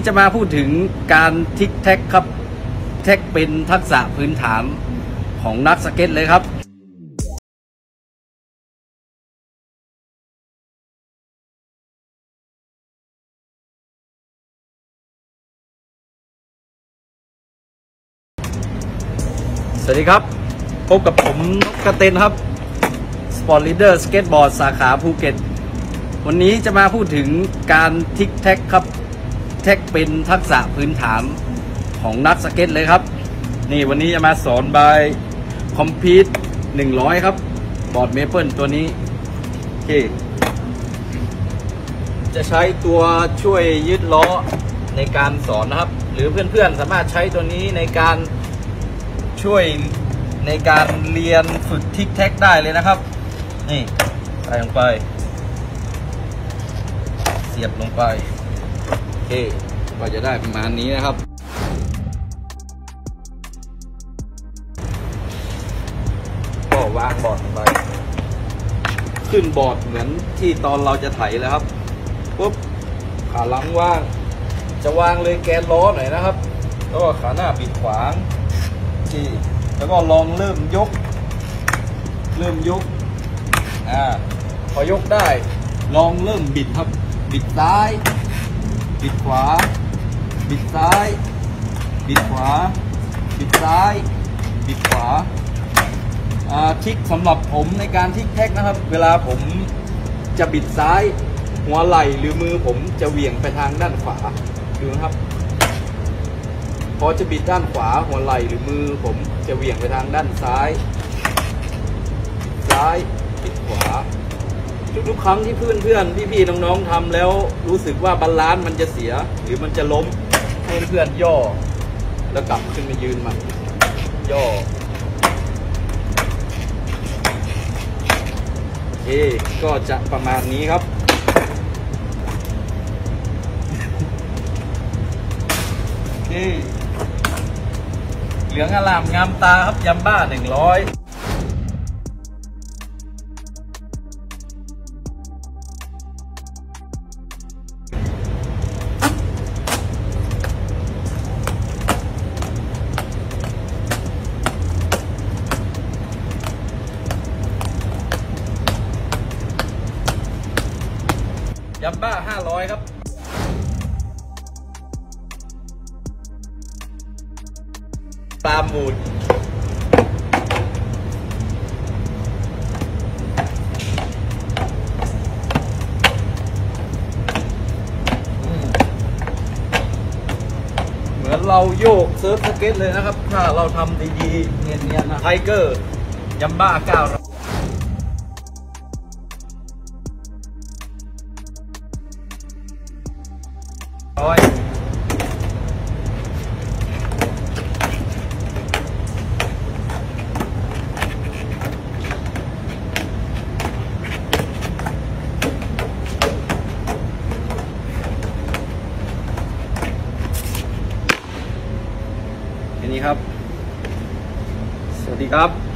จะมาพูดถึงการทิกแท็กครับแท็กเป็นทักษะพื้นฐานของนักสเก็ตเลยครับสวัสดีครับพบกับผมนกกระเตนครับสปอร์ตลีดเดอร์สเก็ตบอร์ดสาขาภูเก็ตวันนี้จะมาพูดถึงการทิกแท็กครับแท็กเป็นทักษะพื้นฐานของนักสเก็ตเลยครับนี่วันนี้จะมาสอนบายคอมพีท100ครับบอร์ดเมเปิลตัวนี้โอเคจะใช้ตัวช่วยยืดล้อในการสอนนะครับหรือเพื่อนๆสามารถใช้ตัวนี้ในการช่วยในการเรียนฝึกทิกแท็กได้เลยนะครับนี่ใส่ลงไปเสียบลงไปโอเคก็จะได้ประมาณนี้นะครับก็วางบอร์ดลงไปขึ้นบอร์ดเหมือนที่ตอนเราจะไถแล้วครับปุ๊บขาหลังว่างจะวางเลยแกนล้อหน่อยนะครับแล้วก็ขาหน้าปิดขวางที่แล้วก็ลองเริ่มยกพอยกได้ลองเริ่มบิดครับบิดซ้ายบิดขวาบิดซ้ายบิดขวาบิดซ้ายบิดขวาทิกสำหรับผมในการทิกแท็กนะครับเวลาผมจะบิดซ้ายหัวไหล่หรือมือผมจะเหวี่ยงไปทางด้านขวาดูนะครับพอจะบิดด้านขวาหัวไหล่หรือมือผมจะเหวี่ยงไปทางด้านซ้ายบิดขวาทุกครั้งที่เพื่อนพี่ๆน้องๆทำแล้วรู้สึกว่าบาลานซ์มันจะเสียหรือมันจะล้มให้เพื่อนย่อแล้วกลับขึ้นมายืนใหม่ย่อโอเคก็จะประมาณนี้ครับโอเคเหลืองอลามงามตาครับยัมบ้า100ยัมบ้า500ครับปลาหมุนเหมือนเราโยกเซิร์ฟสเก็ตเลยนะครับถ้าเราทำดีๆเนียนๆนะไทเกอร์ยัมบ้า900แค่นี้ครับสวัสดีครับ